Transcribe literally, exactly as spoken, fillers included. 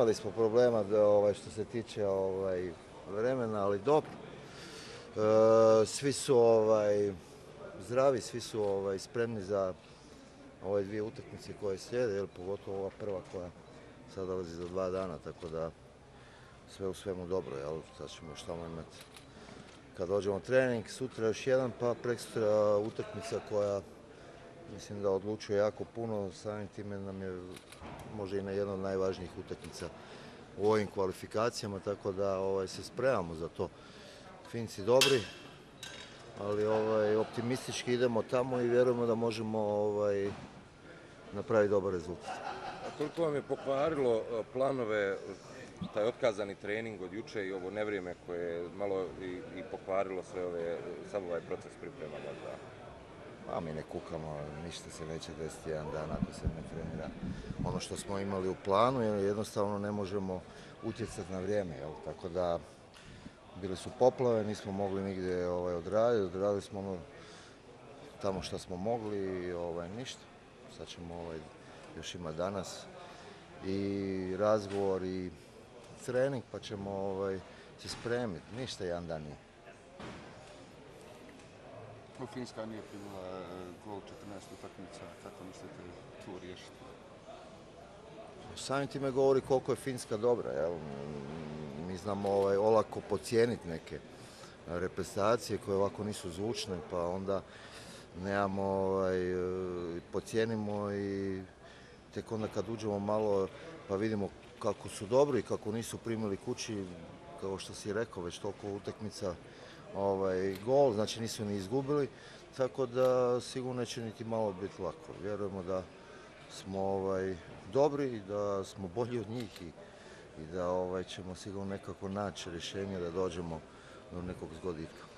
imali smo problema da, ovaj, što se tiče ovaj, vremena, ali dobro. E, svi su ovaj, zdravi, svi su ovaj, spremni za ove dvije utakmice koje slijede, jer pogotovo ova prva koja sad dolazi za dva dana, tako da sve u svemu dobro, jel? Sad ćemo još tamo imati kad dođemo trening, sutra još jedan, pa prekosutra utakmica koja mislim da odlučuje jako puno, samim time nam je možda i na jedna od najvažnijih utakmica u ovim kvalifikacijama, tako da ovaj, se spremamo za to. Finci dobri, ali ovaj, optimistički idemo tamo i vjerujemo da možemo ovaj, napraviti dobar rezultat. A koliko vam je pokvarilo planove, taj otkazani trening od juče i ovo nevrijeme koje je malo i, i pokvarilo sve ove, sam ovaj proces priprema za... A mi ne kukamo, ništa se neće desiti jedan dan ako se ne trenira. Ono što smo imali u planu, jednostavno ne možemo utjecati na vrijeme, jel? Tako da bile su poplave, nismo mogli nigdje ovaj, odraditi, odradili smo ono tamo što smo mogli i ovaj, ništa. Sad ćemo ovaj, još ima danas i razgovor i trening, pa ćemo ovaj, se spremiti. Ništa jedan dan nije. Finska nije primila gol četrnaest utakmica, kako mislite tu riješiti? Samim time govori koliko je Finska dobra, jel? Mi znamo ovaj, olako pocijeniti neke reprezentacije koje ovako nisu zvučne, pa onda nemamo, ovaj, pocijenimo i tek onda kad uđemo malo pa vidimo kako su dobri i kako nisu primili kući, kao što si rekao, već toliko utakmica ovaj, gol, znači nisu ni izgubili, tako da sigurno neće niti malo biti lako. Vjerujemo da smo ovaj, dobri i da smo bolji od njih i, i da ovaj, ćemo sigurno nekako naći rješenje da dođemo do nekog zgoditka.